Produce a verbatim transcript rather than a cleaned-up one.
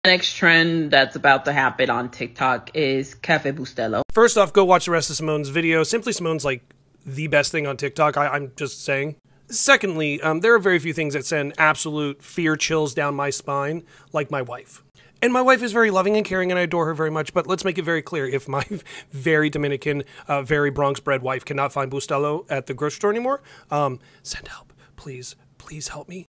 Next trend that's about to happen on TikTok is Cafe Bustelo. First off, go watch the rest of Simone's video. Simply Simone's like the best thing on TikTok. I, I'm just saying. Secondly, um, there are very few things that send absolute fear chills down my spine, like my wife. And my wife is very loving and caring, and I adore her very much. But let's make it very clear: if my very Dominican, uh, very Bronx-bred wife cannot find Bustelo at the grocery store anymore, um, send help, please. Please help me.